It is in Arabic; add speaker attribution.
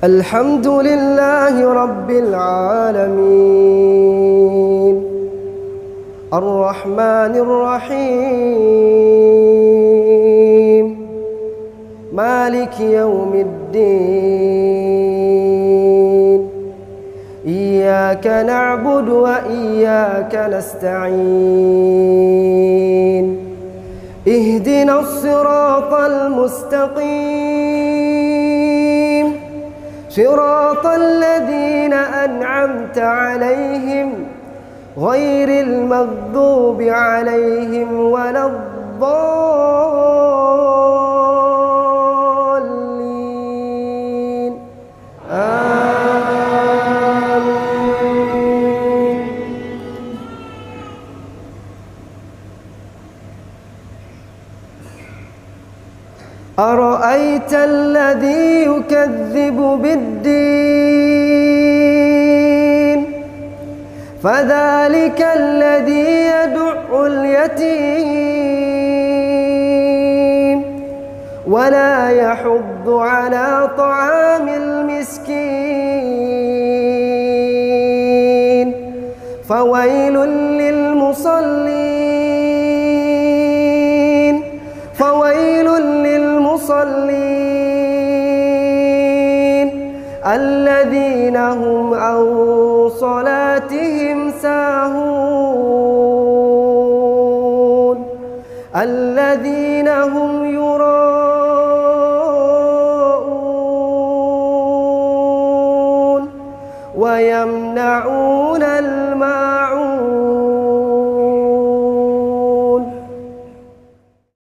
Speaker 1: الحمد لله رب العالمين الرحمن الرحيم مالك يوم الدين إياك نعبد وإياك نستعين اهدنا الصراط المستقيم صراط الذين أنعمت عليهم غير المغضوب عليهم ولا الضالين آمين. أرأيت الذي يكذب بالدين فذلك الذي يدع اليتيم ولا يحض على طعام المسكين فويل للمصلين الذين هم عن صلاتهم ساهون الذين هم يراءون ويمنعون